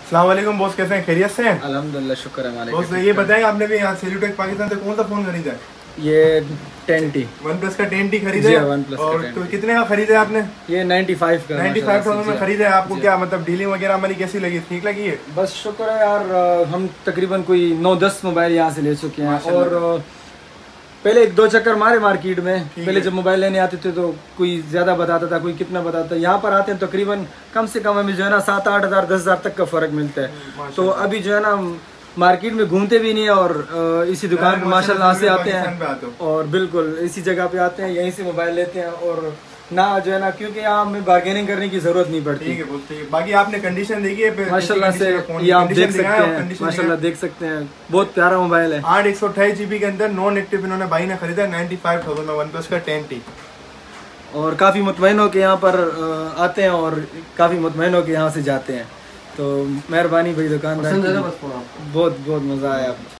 अस्सलाम वालेकुम बॉस, कैसे हैं? खैरियत से हैं? अल्हम्दुलिल्लाह, शुक्र है मालिक। बॉस ये बताएं, आपने भी यहाँ सेल्यूटेक पाकिस्तान से कौन सा फोन खरीदा है? ये 10T वन प्लस का 10T खरीदा जी, है। OnePlus और का 10T। तो कितने का खरीदा है आपने? ये 95 का 95,000 में खरीदा है। आपको जी। क्या मतलब डीलिंग वगैरह हमारी कैसी लगी? ठीक लगी है? बस शुक्र है यार, हम तकरीबन कोई 9-10 मोबाइल यहाँ से ले चुके हैं। और पहले 1-2 चक्कर मारे मार्केट में। पहले जब मोबाइल लेने आते थे तो कोई ज्यादा बताता था, कोई कितना बताता। यहाँ पर आते हैं तकरीबन कम से कम हमें जो है ना 7-8 हज़ार 10 हज़ार तक का फर्क मिलता है। तो अभी जो है ना मार्केट में घूमते भी नहीं है और इसी दुकान पे माशाल्लाह से आते हैं और बिल्कुल इसी जगह पे आते हैं, यहीं से मोबाइल लेते हैं। और ना जो है ना, क्योंकि यहाँ हमें बार्गेनिंग करने की जरूरत नहीं पड़ती। ठीक है, बोलते हैं। बाकी आपने कंडीशन देखी है माशाल्लाह से, ये आप देख सकते हैं। माशाल्लाह देख सकते हैं, बहुत प्यारा मोबाइल है। 8 128 GB के अंदर नॉन एक्टिव इन्होंने भाई ने खरीदा 95,000 में वन प्लस का 10T। और काफ़ी मुतमईन होकर यहाँ पर आते हैं और काफ़ी मुतमईन होकर यहाँ से जाते हैं। तो मेहरबानी भाई दुकानदार, बहुत बहुत मज़ा आया।